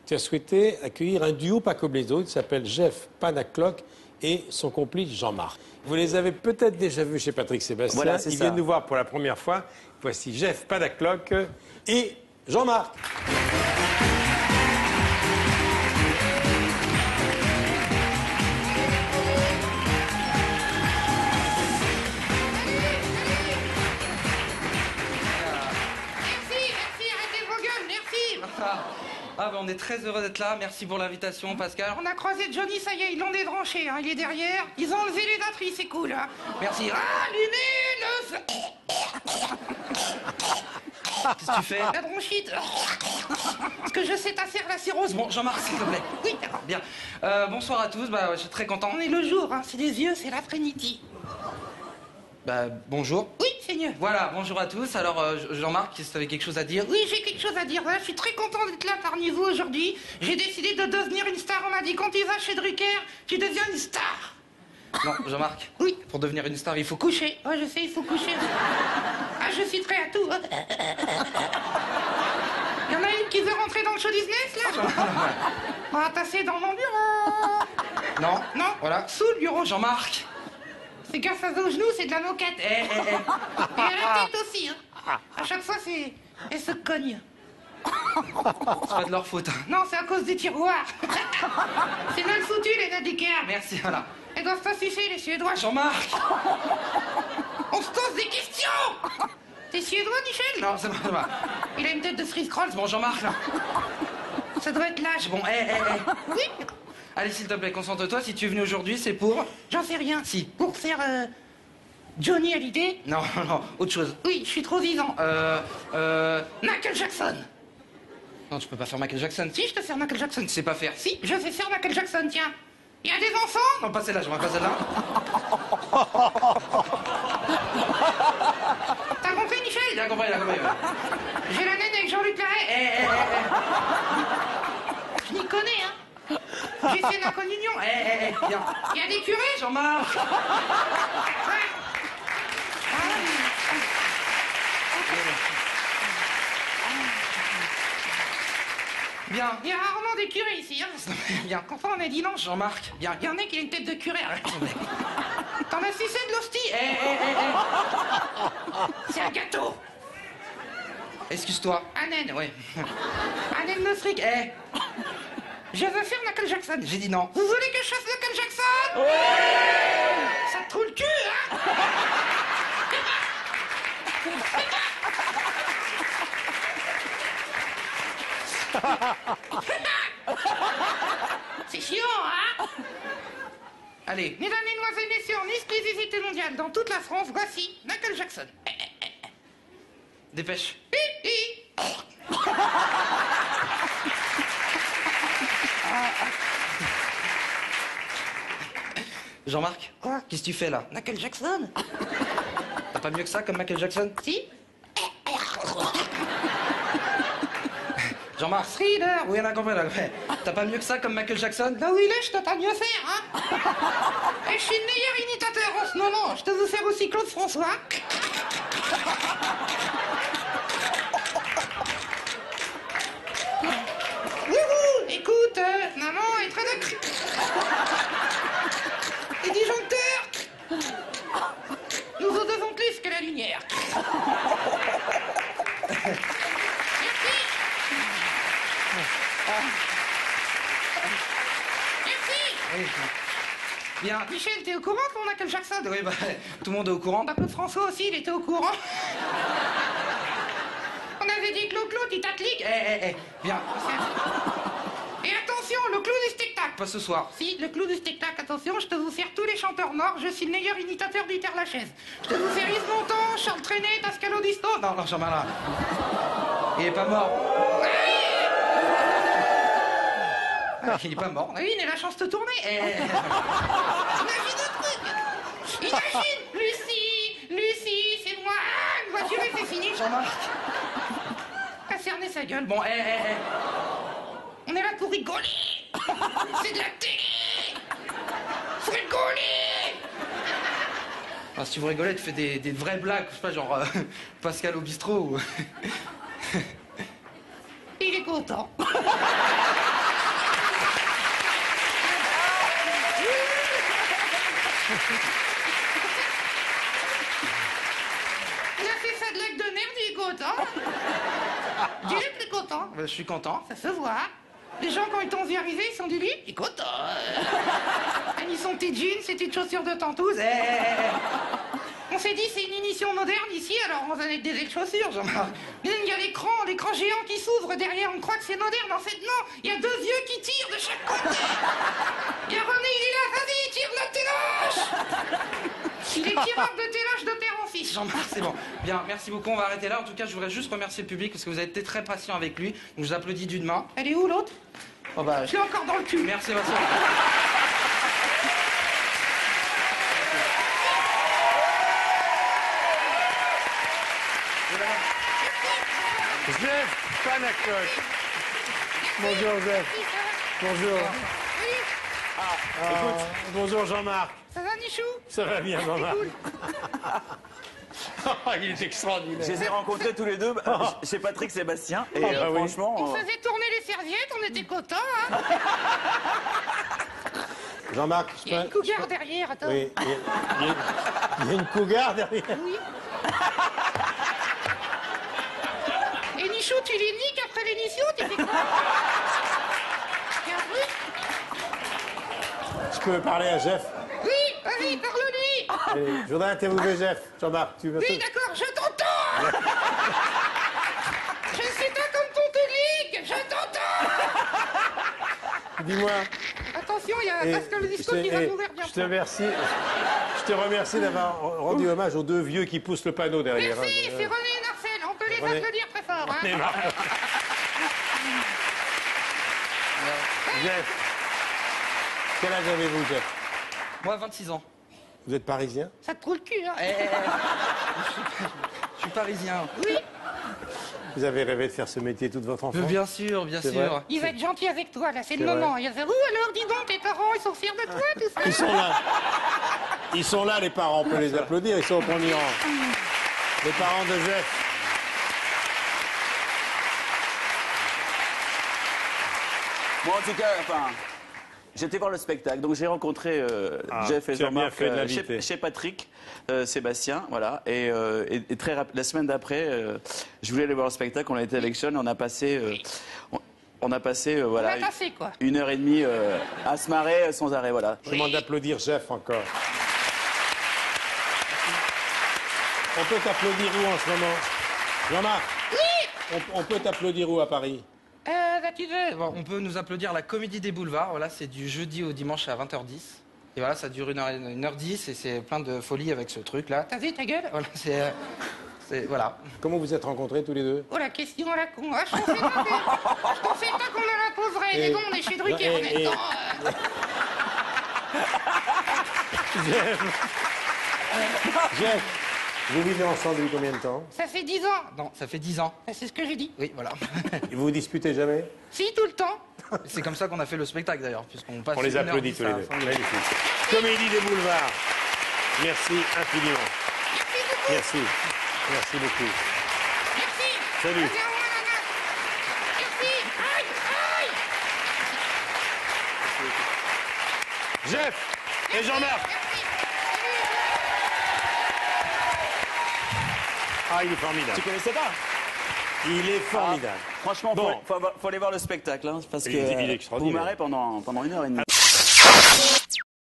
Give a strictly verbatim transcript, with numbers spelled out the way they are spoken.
tu as souhaité accueillir un duo pas comme les autres, il s'appelle Jeff Panaclock et son complice Jean-Marc. Vous les avez peut-être déjà vus chez Patrick Sébastien. Voilà, Ils ça. viennent nous voir pour la première fois. Voici Jeff Panaclock et Jean-Marc. Ah bah on est très heureux d'être là, merci pour l'invitation Pascal. On a croisé Johnny, ça y est, ils l'ont débranché, hein. Il est derrière, ils ont enlevé les batteries, c'est cool, hein. Merci. Allumez le feu. Qu'est-ce que tu fais? La bronchite. Parce que je sais ta faire la cirrhose. Bon, Jean-Marc, s'il te plaît. Oui, d'accord. Bien. Euh, bonsoir à tous, bah ouais, je suis très content. On est le jour, hein. C'est les yeux, c'est l'après-midi. Bah bonjour. Oui, c'est mieux. Voilà, bonjour à tous. Alors euh, Jean-Marc, si tu avais quelque chose à dire? Oui, j'ai quelque chose à dire. Voilà, je suis très content d'être là parmi vous aujourd'hui. J'ai décidé de devenir une star. On m'a dit, quand tu vas chez Drucker, tu deviens une star. Non, Jean-Marc. Oui. Pour devenir une star, il faut coucher. Ouais, je sais, il faut coucher. Ah, je suis prêt à tout. Il y en a une qui veut rentrer dans le show business, là? On va passer dans mon bureau. Non. Non. Voilà, sous le bureau, Jean-Marc. C'est grâce à vos genoux, c'est de la moquette. Eh, eh, eh. Et à la tête aussi, hein. À chaque fois, c'est... Elle se cogne. C'est pas de leur faute. Non, c'est à cause des tiroirs. C'est mal foutu, les nadicaires. Merci, voilà. Elles doivent pas sucer, les Suédois. Jean-Marc. On se pose des questions. T'es Suédois, Michel? Non, c'est pas, c'est pas. Il a une tête de Fritz Krolls. Bon, Jean-Marc, là. Ça doit être l'âge. Bon, eh, eh, eh. Oui. Allez, s'il te plaît, concentre-toi. Si tu es venu aujourd'hui, c'est pour... J'en sais rien. Si. Pour faire euh, Johnny Hallyday. Non, non, non, autre chose. Oui, je suis trop vivant. Euh... Euh... Michael Jackson. Non, tu peux pas faire Michael Jackson. Si, je te fais Michael Jackson. Tu sais pas faire. Si, je sais faire Michael Jackson, tiens. Il y a des enfants? Non, pas celle-là, je vois pas celle-là. T'as compris, Michel? Il a compris, il a compris. Ouais. J'ai la naine avec Jean-Luc Lahaye. Eh, eh, eh, Je m'y connais, hein. J'ai fait la communion. eh. Eh, eh, eh, bien. Il y a des curés? Jean-Marc. Ouais. Bien. Il y a rarement des curés ici, hein. Bien. Quand on est dimanche, Jean-Marc. Bien. il y en a qui a une tête de curé. Arrête. T'en as sucé de l'hostie? Eh, eh, eh, eh. C'est un gâteau. Excuse-toi. Anen. Ouais. Anen me fric. Eh. Je veux faire Michael Jackson. J'ai dit non. Vous voulez que je fasse Michael Jackson? Ouais. Ça te trouve le cul, hein? C'est chiant, hein? Allez. Mesdames, Mesdemoiselles, Messieurs, en exclusivité mondiale dans toute la France, voici Michael Jackson. Dépêche. Hi, hi. Jean-Marc. Quoi? Qu'est-ce que tu fais là? Michael Jackson? T'as pas mieux que ça comme Michael Jackson? Si? Jean-Marc. Thriller. Oui, on a compris, on a compris. T'as pas mieux que ça comme Michael Jackson? Là où il est, je te t'as mieux faire, hein? Et je suis le meilleur imitateur en ce moment. Je te veux faire aussi Claude François. Wouhou! Écoute, euh, maman est très d'accord. Les disjoncteurs, nous en devons plus que la lumière. Merci. Merci. Bien. Michel, t'es au courant qu'on a Michael Jackson? Oui, bah, tout le monde est au courant. Bah, Claude François aussi, il était au courant. On avait dit Claude Claude, il t'atlique. Eh, eh, eh. Bien. Et attention, le clou du spectacle. Pas ce soir. Si, le clou du spectacle, attention, je te vous faire tous les chanteurs morts, je suis le meilleur imitateur du Terre Lachaise. Je te vous faire Yves Montand, Charles Trenet, Pascal Obispo. Non, non, Jean-Marc, là. Il est pas mort. Ah, il est pas mort. Oui, il a la chance de tourner. Eh, eh, eh. Imagine le truc. Imagine, Lucie, Lucie, c'est moi. Ah, une voiture et c'est fini. Jean-Marc. A cerné sa gueule. Bon, eh, eh, eh. On est là pour rigoler. C'est de la télé. Faut rigoler. Ah, si tu veux rigoler, tu fais des, des vraies blagues. Je sais pas, genre euh, Pascal au bistrot ou... Il est content. Il a fait ça de l'acte de merde, il est content. Il est plus content. Bah, je suis content. Ça se voit. Les gens, quand ils t'ont vu arriver, ils sont dit, lui, il est content. Il a mis son petit jean, ses petites chaussures de tantouze. On s'est dit, c'est une émission moderne ici, alors on va mettre des chaussures, Jean-Marc. Mais il y a l'écran, l'écran géant qui s'ouvre derrière, on croit que c'est moderne. En fait, non, il y a deux yeux qui tirent de chaque côté. Il y a René, il est là, vas-y, tire la téloche. Il est tireur de téloche de père en fils. Jean-Marc, c'est bon. Bien, merci beaucoup, on va arrêter là. En tout cas, je voudrais juste remercier le public parce que vous avez été très patient avec lui. Donc, je vous applaudis d'une main. Elle est où, l'autre? Oh, bah, Je suis encore dans le cul. merci, Vincent. Jeff Panacloc. Bonjour, Jeff. Bonjour. Oui, Ah, bonjour, Jean-Marc. ça va, Nichou? Ça va bien, Jean-Marc. Il est extraordinaire. Je les ai rencontrés tous les deux bah, chez Patrick Sébastien. Et Ah, euh, bah oui. franchement. On euh, faisait tourner les serviettes, on était contents, hein. Jean-Marc, je Il y a peux- une cougar derrière, attends. Oui, il y, a, il y a- il y a une cougar derrière. Oui. Et Nichou, tu les niques après l'émission, tu fais quoi? Il y a un truc? Je peux parler à Jeff? Oui, vas-y, parle-lui. Allez, je voudrais interviewer Jeff. Jean-Marc, tu veux Oui, d'accord, je t'entends. Je ne suis pas comme ton public, je t'entends. Dis-moi. Attention, il y a et Pascal Disco je- qui va et m'ouvrir je bientôt. te remercie. Je te remercie d'avoir rendu hommage aux deux vieux qui poussent le panneau derrière. Merci, hein. c'est René et Marcel, on peut les René. applaudir très fort, hein. Mais marre. Jeff, quel âge avez-vous, Jeff? Moi, vingt-six ans. Vous êtes parisien? Ça te trouve le cul, hein. Eh, eh, eh. Je suis parisien. Oui, Vous avez rêvé de faire ce métier toute votre enfance? Bien sûr, bien C'est sûr. vrai. il va être gentil avec toi, là, c'est le C'est vrai. moment. Il va dire, ouh, alors, dis donc, tes parents, ils sont fiers de toi, tout ça. Ils sont là. Ils sont là, les parents. On peut les applaudir. Ils sont au premier rang. Les parents de Jeff. Moi, en tout cas, enfin, j'étais voir le spectacle, donc j'ai rencontré euh, Ah, Jeff et tu as bien Jean-Marc fait de euh, l'inviter. chez, chez Patrick euh, Sébastien, voilà. Et, euh, et- et très rap- la semaine d'après, euh, je voulais aller voir le spectacle. On a été avec Sean, et on a passé, euh, on, on a passé, euh, On voilà, va passer, quoi. une heure et demie euh, à se marrer euh, sans arrêt, voilà. Je demande d'applaudir Jeff encore. On peut t'applaudir où en ce moment? Jean-Marc? Oui. On, on peut t'applaudir où à Paris? Euh, bah, tu veux... Bon, on peut nous applaudir à la Comédie des Boulevards. Voilà, c'est du jeudi au dimanche à vingt heures dix. Et voilà, ça dure une heure, une heure dix et c'est plein de folie avec ce truc-là. T'as vu ta gueule? Voilà, c'est... euh, c'est- voilà. Comment vous êtes rencontrés tous les deux? Oh, la question à la con. Ah, je pensais pas que- je pensais pas qu'on me la poserait. Mais Et- bon, on est chez Drucker en et- même et- temps. euh. Jeff, vous vivez ensemble depuis combien de temps? Ça fait dix ans. Non, ça fait dix ans. Ah, c'est ce que j'ai dit. Oui, voilà. Et vous vous disputez jamais? Si, tout le temps. C'est comme ça qu'on a fait le spectacle d'ailleurs, puisqu'on passe. On les une heure applaudit dix tous les à deux. fond de- Magnifique. Comédie des Boulevards. Merci infiniment. Merci. Merci beaucoup. Merci. Salut. Vas-y, au revoir, nana. Merci. Aïe, aïe. Jeff et Jean-Marc. Merci. Ah, il est formidable. Tu connaissais pas? Il est formidable. Franchement, Bon. faut, faut, faut aller voir le spectacle, hein, parce que Il est- il est euh, vous extraordinaire. marrez pendant, pendant une heure et demie.